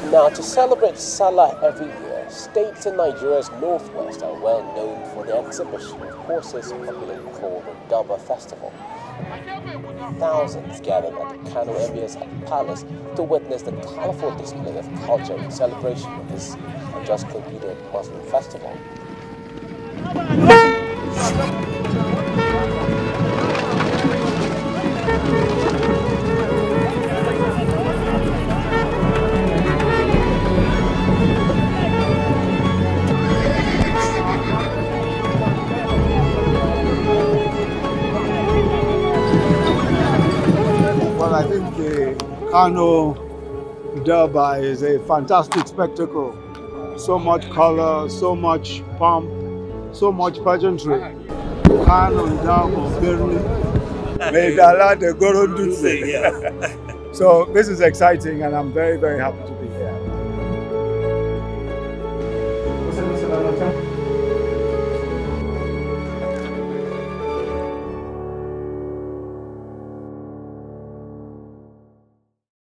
Now, to celebrate Salah every year, states in Nigeria's northwest are well known for the exhibition of horses popularly called the Durbar Festival. Thousands gathered at the Kano Emirate Palace to witness the colourful display of culture in celebration of this just concluded Muslim festival. Well, I think the Kano Durbar is a fantastic spectacle. So much color, so much pomp, so much pageantry. Kano Durbar, So this is exciting and I'm very, very happy to be here.